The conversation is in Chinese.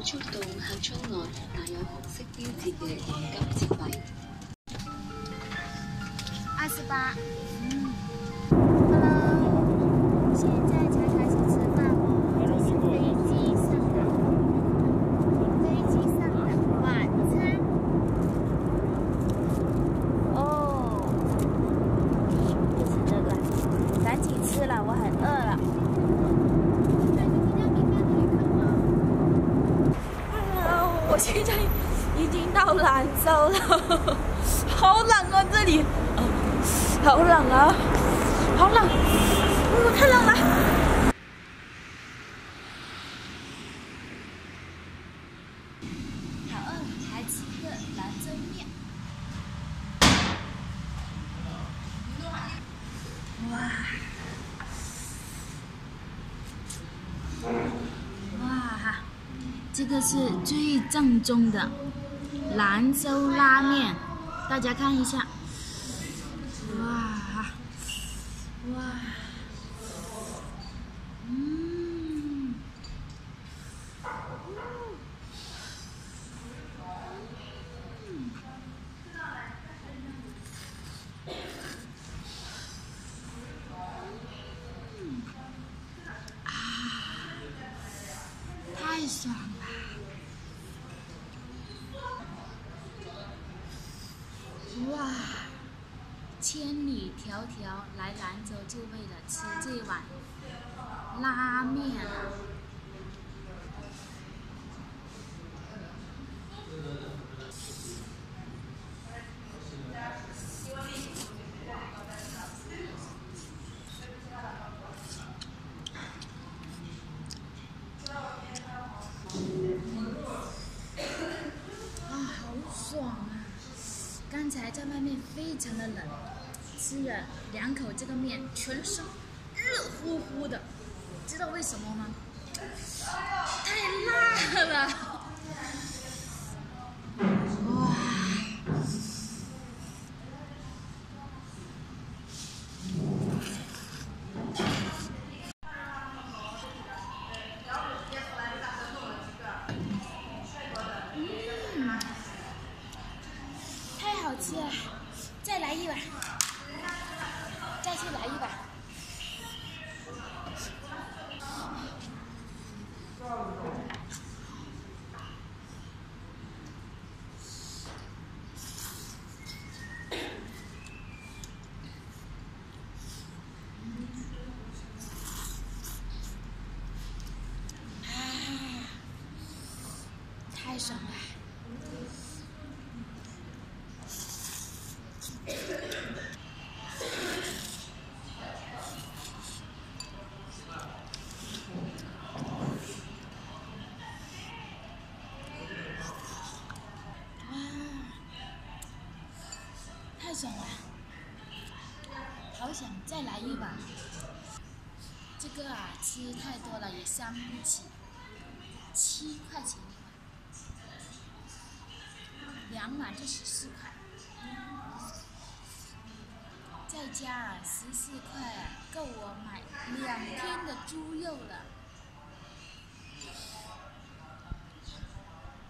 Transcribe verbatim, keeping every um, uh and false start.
速到客窗外帶有紅色標誌嘅現金設幣。 二十八。嗯。Hello， 现在才开始吃饭哦，这是飞机上的，飞机上的晚餐。哦，就是这个，赶紧吃了，我很饿了。 我现在已经到兰州了，好冷啊！这里，好冷啊，好冷，哦，太冷了。好饿，还吃个兰州面。哇！哇！ 这个是最正宗的兰州拉面，大家看一下，哇哇，嗯，啊，太爽了！ 哇，千里迢迢来兰州就为了吃这碗拉面啊！啊，好爽啊！ 刚才在外面非常的冷，吃了两口这个面，全身热乎乎的，知道为什么吗？太辣了！哇！嗯，太好吃了！ 再来一碗，再去来一碗。啊，太爽了！ 太爽了，好想再来一碗。这个啊，吃太多了也伤不起，七块钱一碗，两碗就十四块，再加啊十四块啊，够我买两天的猪肉了。